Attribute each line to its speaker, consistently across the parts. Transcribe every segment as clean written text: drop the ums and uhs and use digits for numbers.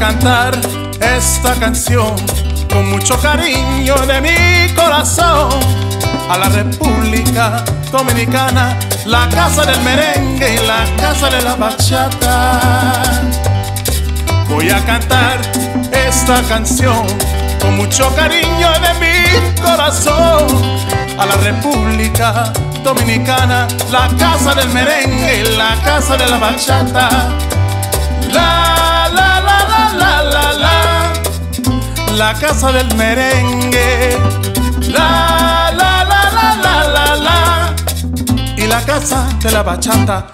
Speaker 1: cantar esta canción con mucho cariño de mi corazón a la República Dominicana, la casa del merengue y la casa de la bachata. Voy a cantar esta canción con mucho cariño de mi corazón a la República Dominicana, la casa del merengue y la casa de la bachata. La la la la la la la, la casa del merengue. La la la la la la la, y la casa de la bachata.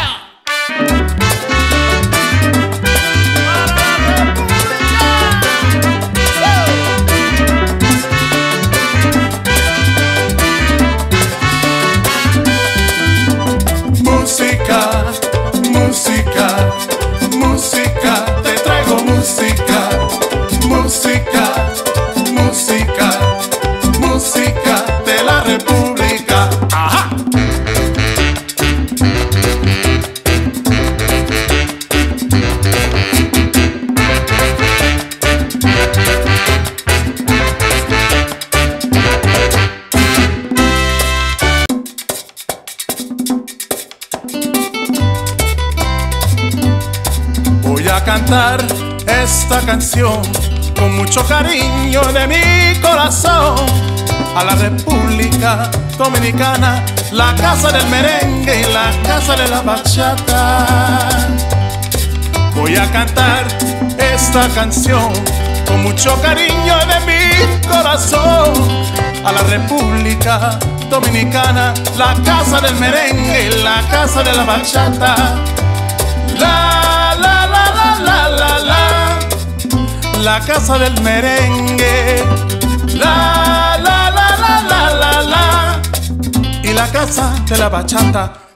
Speaker 1: Música, música, música, te traigo música, música, música, música de la República. ¡Ajá! Voy a cantar esta canción con mucho cariño de mi corazón a la República Dominicana, la casa del merengue y la casa de la bachata. Voy a cantar esta canción con mucho cariño de mi corazón a la República Dominicana, la casa del merengue y la casa de la bachata. La la la la la la la, la casa del merengue. La la la la la la la, y la casa de la bachata.